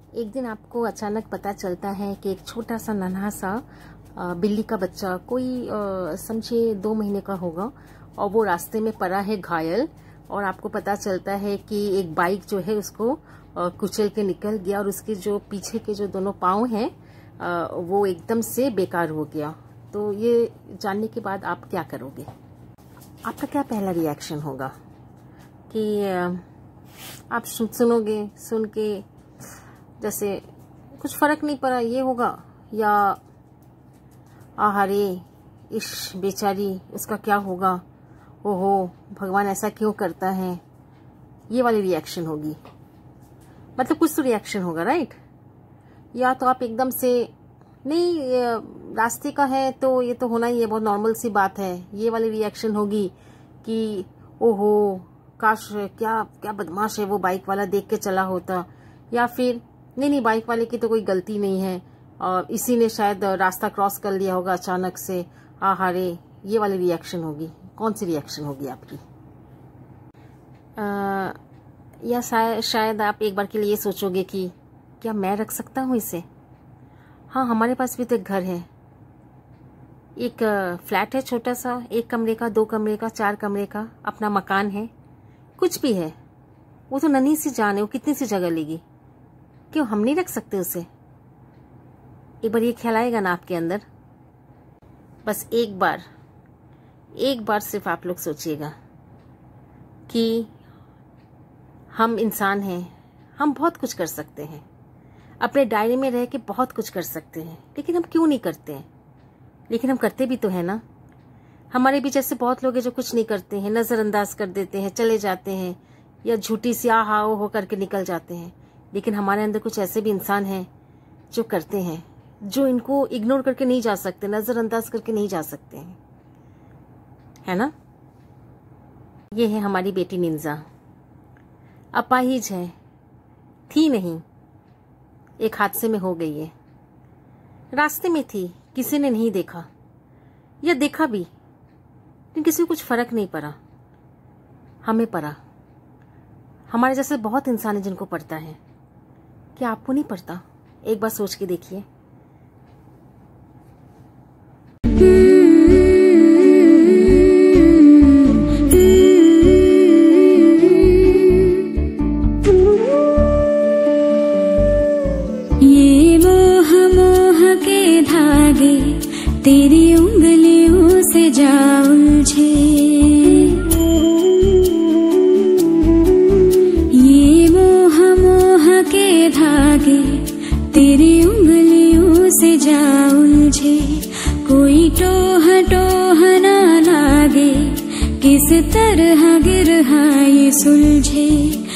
एक दिन आपको अचानक पता चलता है कि एक छोटा सा नन्हा सा बिल्ली का बच्चा कोई समझिए 2 महीने का होगा और वो रास्ते में पड़ा है घायल। और आपको पता चलता है कि एक बाइक जो है उसको कुचल के निकल गया और उसके जो पीछे के जो दोनों पाँव हैं वो एकदम से बेकार हो गया। तो ये जानने के बाद आप क्या करोगे? आपका क्या पहला रिएक्शन होगा? कि आप सुनोगे, सुन के जैसे कुछ फर्क नहीं पड़ा ये होगा, या आहारे इश बेचारी उसका क्या होगा, ओहो भगवान ऐसा क्यों करता है, ये वाली रिएक्शन होगी। मतलब कुछ तो रिएक्शन होगा, राइट? या तो आप एकदम से नहीं रास्ते का है तो ये तो होना ही है, बहुत नॉर्मल सी बात है, ये वाली रिएक्शन होगी कि ओहो काश क्या क्या बदमाश है वो बाइक वाला, देख के चला होता। या फिर नहीं बाइक वाले की तो कोई गलती नहीं है और इसी ने शायद रास्ता क्रॉस कर लिया होगा अचानक से, आहारे, ये वाली रिएक्शन होगी। कौन सी रिएक्शन होगी आपकी? या शायद आप एक बार के लिए सोचोगे कि क्या मैं रख सकता हूँ इसे? हाँ, हमारे पास भी तो एक घर है, एक फ्लैट है छोटा सा, 1 कमरे का, 2 कमरे का, 4 कमरे का अपना मकान है, कुछ भी है। वो तो नन्ही सी जान है, वो कितनी सी जगह लेगी, क्यों हम नहीं रख सकते उसे? एक बार ये ख्याल आएगा ना आपके अंदर? बस एक बार सिर्फ आप लोग सोचिएगा कि हम इंसान हैं, हम बहुत कुछ कर सकते हैं, अपने दायरे में रह के बहुत कुछ कर सकते हैं, लेकिन हम क्यों नहीं करते हैं? लेकिन हम करते भी तो है ना। हमारे बीच ऐसे बहुत लोग हैं जो कुछ नहीं करते हैं, नजरअंदाज कर देते हैं, चले जाते हैं, या झूठी सी आहा हो करके निकल जाते हैं। लेकिन हमारे अंदर कुछ ऐसे भी इंसान हैं जो करते हैं, जो इनको इग्नोर करके नहीं जा सकते, नजरअंदाज करके नहीं जा सकते हैं, है ना? ये है हमारी बेटी निंजा, अपाहिज है, थी नहीं, एक हादसे में हो गई है। रास्ते में थी, किसी ने नहीं देखा, या देखा भी लेकिन किसी को कुछ फर्क नहीं पड़ा। हमें पड़ा। हमारे जैसे बहुत इंसान है जिनको पड़ता है। क्या आपको नहीं पड़ता? एक बार सोच के देखिए। ये मोह के धागे तेरी उंगलियों से जा उलझे, ये मोह के धागे तेरी उंगलियों से जा उलझे। कोई टोह ना लागे, किस तरह गिरहा ये सुलझे।